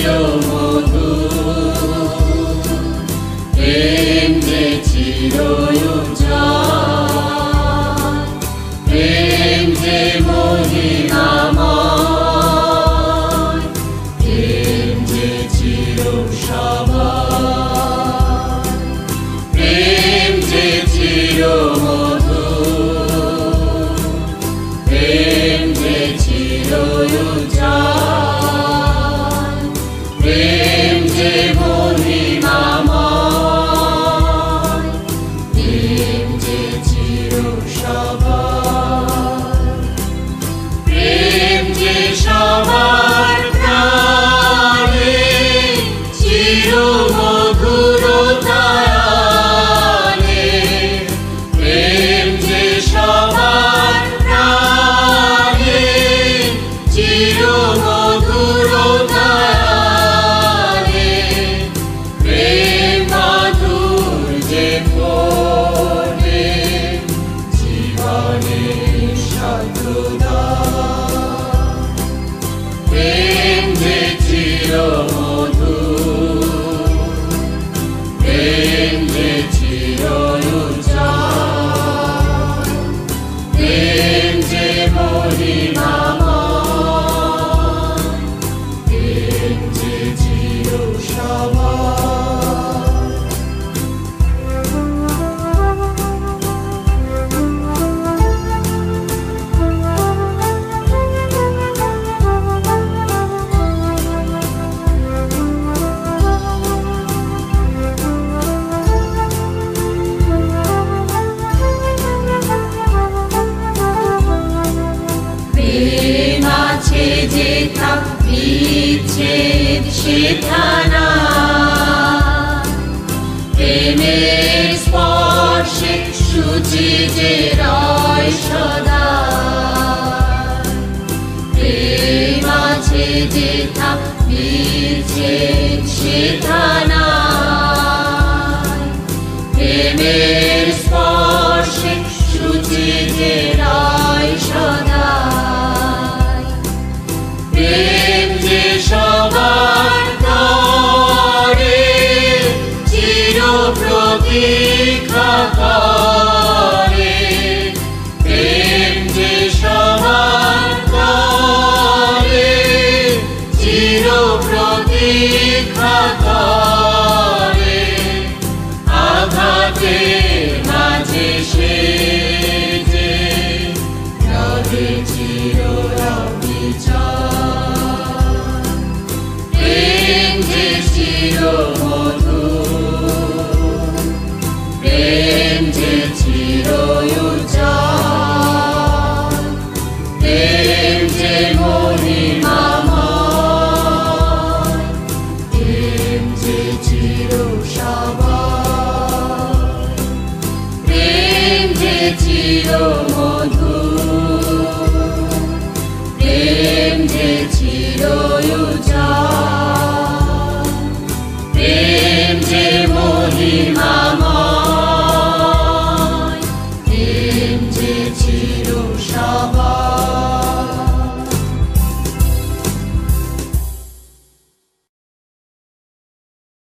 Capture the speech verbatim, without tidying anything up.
চিরো মধুর, প্রেম যে চিরোজ্জ্বল, প্রেম যে মহিমাময়, প্রেম যে চিরসবল, প্রেম যে চিরো মধুর, প্রেম যে চিরোজ্জ্বল, প্রেম যে মহিমাময়, প্রেম যে চিরসবল, প্রেম যে সবার প্রাণে চিরমধুরতায় আনে, প্রেম যে সবার প্রাণে চিরমধুরতায় আনে, প্রেম মাধুর যে ফোটে জীবনে সততা, প্রেম যে চিরমধুর, প্রেম যে চিরোজ্জ্বল, প্রেম যে মহিমাময়, প্রেম যে চিরসবল। প্রেম আছে যেথা বিচ্ছেদ সেথা নাই, প্রেমের স্পর্শে শুচি যে রয় সদা, প্রেম আছে যেথা বিচ্ছেদ সেথা নাই, প্রেমের স্পর্শে শুচি যে রয় সদা, প্রেম যে সবার তরে চির প্রতীক্ষা করে, প্রেম যে সবার তরে চির প্রতীক্ষা করে, আঘাতের মাঝে সে যে রবে চির অবিচল, প্রেম যে চিরমধুর, প্রেম যে চিরোজ্জ্বল, প্রেম যে মহিমাময়, প্রেম যে চিরসবল, প্রেম যে চিরমধুর, প্রেম যে চিরোজ্জ্বল।